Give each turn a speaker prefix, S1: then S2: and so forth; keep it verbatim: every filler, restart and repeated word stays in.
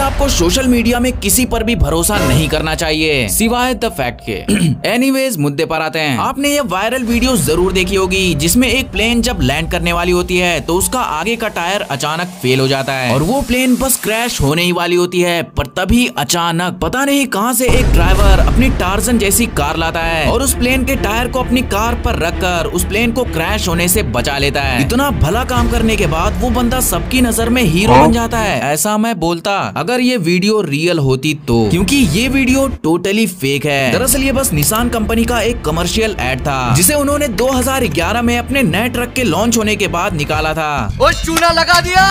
S1: आपको social media में किसी पर भी भरोसा नहीं करना चाहिए सिवाय द फैक्ट के। एनीवेज मुद्दे पर आते हैं। आपने ये वायरल वीडियो जरूर देखी होगी जिसमें एक प्लेन जब लैंड करने वाली होती है तो उसका आगे का टायर अचानक फेल हो जाता है और वो प्लेन बस क्रैश होने ही वाली होती है, पर तभी अचानक पता नहीं कहां से एक ड्राइवर अपनी टार्जन जैसी कार लाता है और उस प्लेन के टायर को अपनी कार पर रखकर उस प्लेन को क्रैश होने से बचा लेता है। इतना भला काम करने के बाद वो बंदा सबकी नजर में हीरो बन जाता है। ऐसा मैं बोलता अगर ये वीडियो रियल होती तो, क्योंकि ये वीडियो टोटली फेक है। दरअसल ये बस निसान कंपनी का एक कमर्शियल एड था जिसे उन्होंने दो हज़ार ग्यारह में अपने नए ट्रक के लॉन्च होने के बाद निकाला था।
S2: वो चूना लगा दिया।